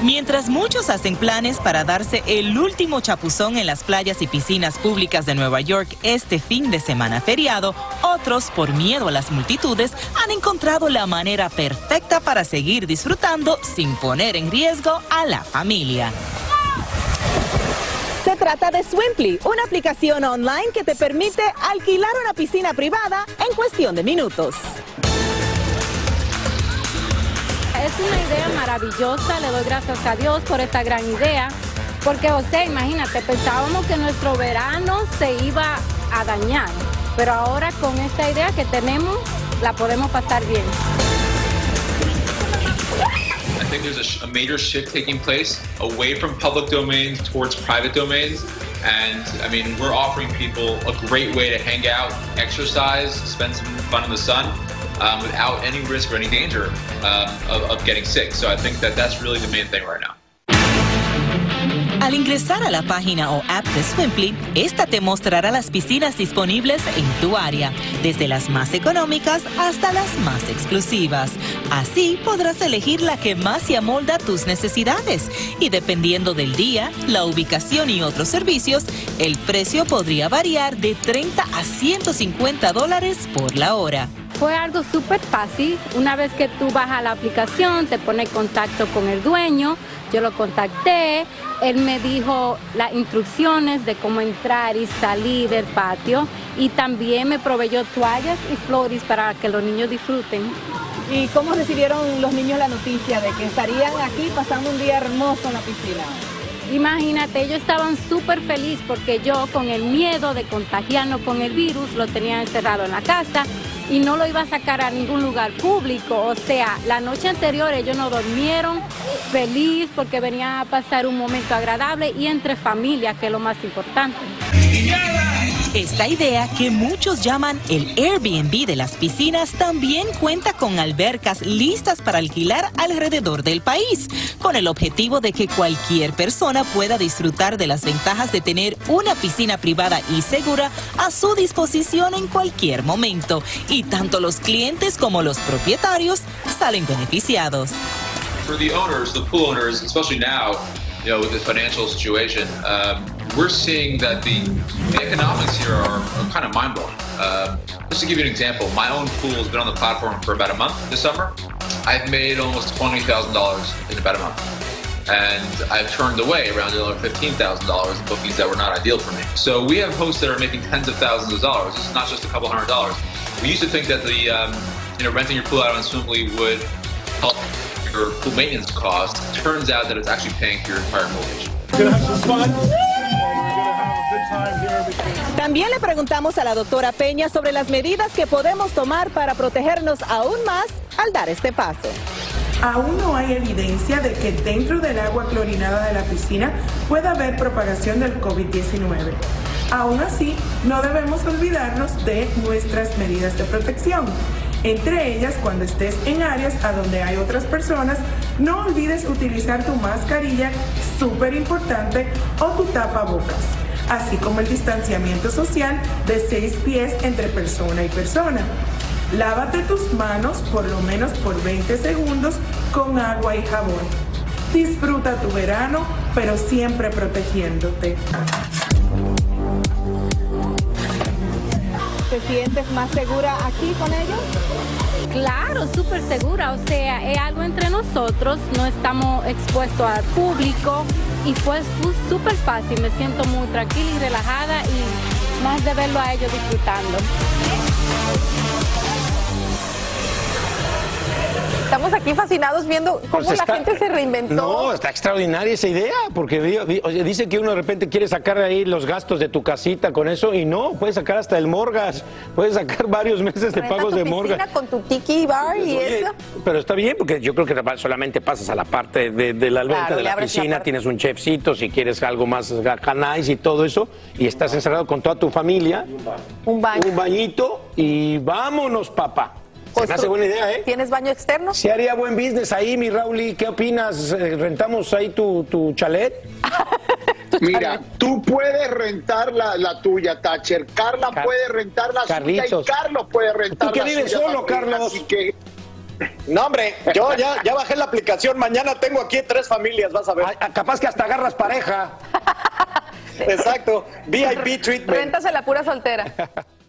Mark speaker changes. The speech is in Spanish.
Speaker 1: Mientras muchos hacen planes para darse el último chapuzón en las playas y piscinas públicas de Nueva York este fin de semana feriado, otros, por miedo a las multitudes, han encontrado la manera perfecta para seguir disfrutando sin poner en riesgo a la familia.
Speaker 2: Se trata de Swimply, una aplicación online que te permite alquilar una piscina privada en cuestión de minutos.
Speaker 3: Es una idea maravillosa, le doy gracias a Dios por esta gran idea, porque José, imagínate, pensábamos que nuestro verano se iba a dañar, pero ahora con esta idea que tenemos, la podemos pasar bien.
Speaker 4: I think there's a major shift taking place away from public domains towards private domains. And I mean, we're offering people a great way to hang out, exercise, spend some fun in the sun without any risk or any danger of getting sick. So I think that that's really the main thing right now.
Speaker 1: Al ingresar a la página o app de Swimply, esta te mostrará las piscinas disponibles en tu área, desde las más económicas hasta las más exclusivas. Así podrás elegir la que más se amolda a tus necesidades y dependiendo del día, la ubicación y otros servicios, el precio podría variar de $30 a $150 por la hora.
Speaker 3: Fue algo súper fácil. Una vez que tú bajas la aplicación, te pone en contacto con el dueño. Yo lo contacté, él me dijo las instrucciones de cómo entrar y salir del patio y también me proveyó toallas y flores para que los niños disfruten.
Speaker 2: ¿Y cómo recibieron los niños la noticia de que estarían aquí pasando un día hermoso en la piscina?
Speaker 3: Imagínate, ellos estaban súper felices porque yo con el miedo de contagiarnos con el virus lo tenía encerrado en la casa y no lo iba a sacar a ningún lugar público. O sea, la noche anterior ellos no durmieron, feliz porque venían a pasar un momento agradable y entre familia, que es lo más importante.
Speaker 1: Esta idea, que muchos llaman el Airbnb de las piscinas, también cuenta con albercas listas para alquilar alrededor del país, con el objetivo de que cualquier persona pueda disfrutar de las ventajas de tener una piscina privada y segura a su disposición en cualquier momento. Y tanto los clientes como los propietarios salen beneficiados.
Speaker 4: For the owners, the pool owners, especially now, you know, with this financial situation, we're seeing that the economics here are kind of mind-blowing. Just to give you an example, my own pool has been on the platform for about a month this summer. I've made almost $20,000 in about a month. And I've turned away around $15,000 in bookings that were not ideal for me. So we have hosts that are making tens of thousands of dollars. This is not just a couple $100s. We used to think that the, you know, renting your pool out on Swimply would help your pool maintenance costs. Turns out that it's actually paying for your entire mortgage.
Speaker 2: También le preguntamos a la doctora Peña sobre las medidas que podemos tomar para protegernos aún más al dar este paso.
Speaker 5: Aún no hay evidencia de que dentro del agua clorinada de la piscina pueda haber propagación del COVID-19. Aún así, no debemos olvidarnos de nuestras medidas de protección. Entre ellas, cuando estés en áreas a donde hay otras personas, no olvides utilizar tu mascarilla, súper importante, o tu tapabocas, así como el distanciamiento social de 6 pies entre persona y persona. Lávate tus manos por lo menos por 20 segundos con agua y jabón. Disfruta tu verano, pero siempre protegiéndote.
Speaker 2: ¿Te sientes más segura aquí con ellos?
Speaker 3: Claro, súper segura, o sea, es algo entre nosotros, no estamos expuestos al público y fue súper fácil, me siento muy tranquila y relajada y más de verlo a ellos disfrutando.
Speaker 2: Estamos aquí fascinados viendo cómo
Speaker 6: Pues
Speaker 2: la gente se reinventó.
Speaker 6: No, está extraordinaria esa idea, porque dice que uno de repente quiere sacar ahí los gastos de tu casita con eso y no, puedes sacar hasta el mortgage, puedes sacar varios meses de pagos de mortgage.
Speaker 2: Con tu tiki bar y
Speaker 6: Oye,
Speaker 2: eso.
Speaker 6: pero está bien, porque yo creo que solamente pasas a la parte de la alberca,
Speaker 2: Claro,
Speaker 6: de la piscina, tienes un chefcito, si quieres algo más canais y todo eso, y estás encerrado con toda tu familia.
Speaker 2: Un baño.
Speaker 6: Un bañito y vámonos, papá. Se me hace buena idea, ¿eh?
Speaker 2: ¿Tienes baño externo?
Speaker 6: Sí haría buen business ahí, mi Rauli. ¿Qué opinas? ¿Rentamos ahí tu chalet?
Speaker 7: Mira, tú puedes rentar la tuya, Thatcher. Carla puede rentar la suya y Carlos puede rentar la suya.
Speaker 6: ¿Tú que vives solo,
Speaker 7: también,
Speaker 6: Carlos?
Speaker 7: así que
Speaker 8: No, hombre, yo ya bajé la aplicación. Mañana tengo aquí 3 familias, vas a ver.
Speaker 6: Capaz que hasta agarras pareja.
Speaker 8: Exacto. VIP treatment.
Speaker 9: Rentas a la pura soltera.